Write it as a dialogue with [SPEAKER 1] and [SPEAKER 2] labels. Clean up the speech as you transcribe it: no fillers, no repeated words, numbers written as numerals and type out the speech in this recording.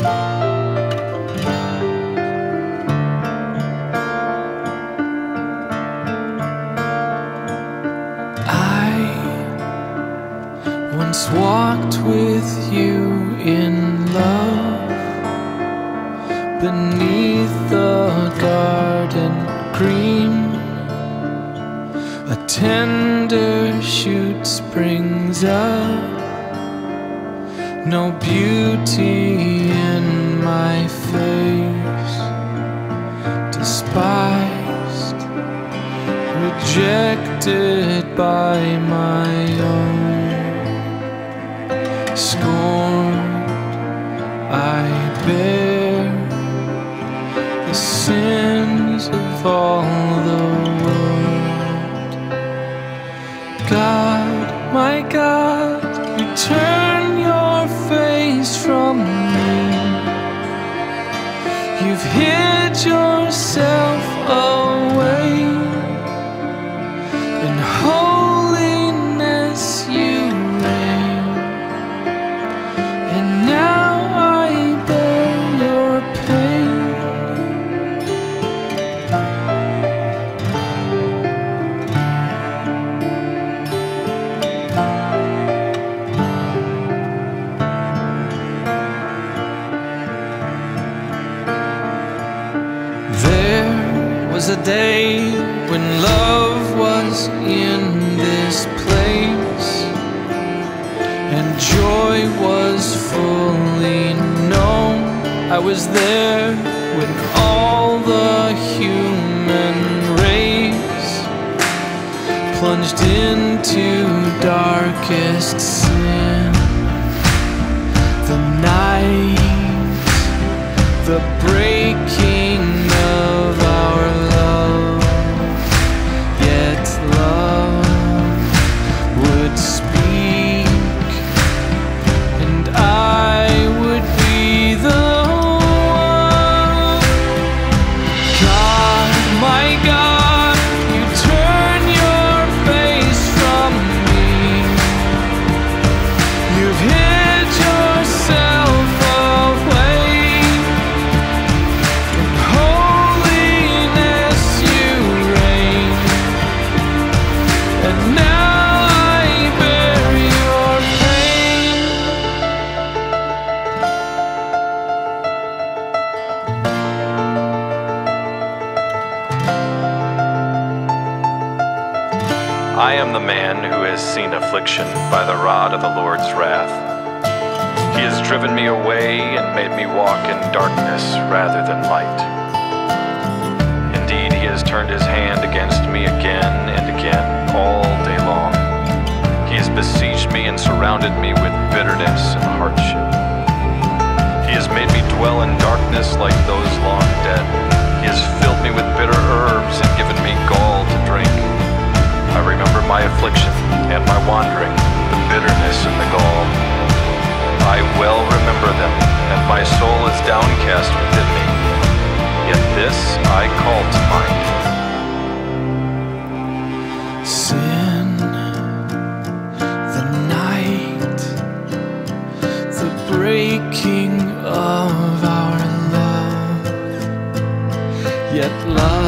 [SPEAKER 1] Once walked with you in love beneath the garden green. A tender shoot springs up, no beauty in my face, despised, rejected by my own. Scorned, I bear the sins of all the world. God, my God, you turn your face from me. You've hid yourself away. In holiness you reign, and now I bear your pain. There was a day when love was in this place, and joy was fully known. I was there when all the human race plunged into darkest sin. The night, the breaking of our love, yet love would speak, and I would be the one. God, my God, you turn your face from me. You've hid yourself away. In holiness you reign, and now I bear your pain.
[SPEAKER 2] I am the man who has seen affliction by the rod of the Lord's wrath. He has driven me away and made me walk in darkness rather than light. Indeed, he has turned his hand against me again and again all day long. He has besieged me and surrounded me with bitterness and hardship. He has made me dwell in darkness like those long dead. He has filled me with bitter herbs and given me gall to drink. I remember my affliction and my wandering, the bitterness and the gall. I well remember them, and my soul is downcast within me. Yet this I call to mind.
[SPEAKER 1] Sin, the night, the breaking of our love, yet love